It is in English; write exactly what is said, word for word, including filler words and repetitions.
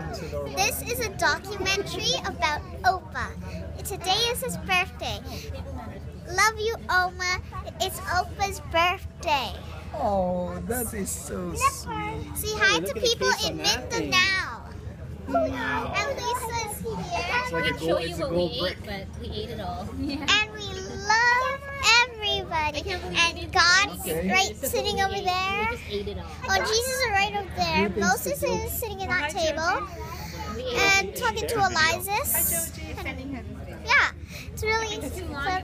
This is a documentary about Opa. Today is his birthday. Love you, Oma. It's Opa's birthday. Oh, that is so sweet. Say hi to people in Mindanao. Wow. And Lisa's here. It's like I a can gold, show you it's a what we gold ate, brick. but we ate it all. And we love everybody. And God's Okay. right sitting over there. We just ate it all. Oh, Jesus is right over there. Moses is sitting in that table. We ate And talking to Elias. Yeah, it's really fun.